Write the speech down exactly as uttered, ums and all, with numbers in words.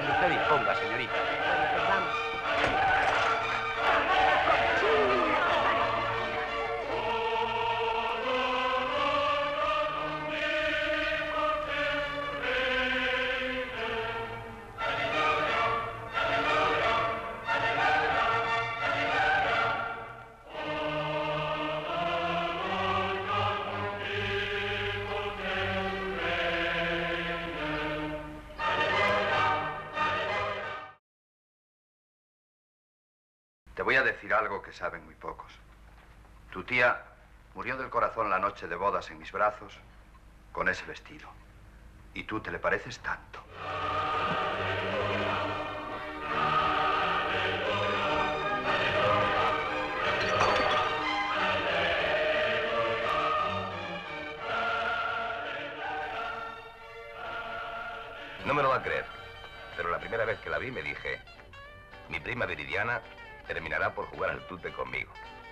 Cuando usted disponga, señorita. Pues vamos. Te voy a decir algo que saben muy pocos. Tu tía murió del corazón la noche de bodas en mis brazos con ese vestido. Y tú te le pareces tanto. No me lo va a creer, pero la primera vez que la vi me dije, mi prima Viridiana terminará por jugar al tute conmigo.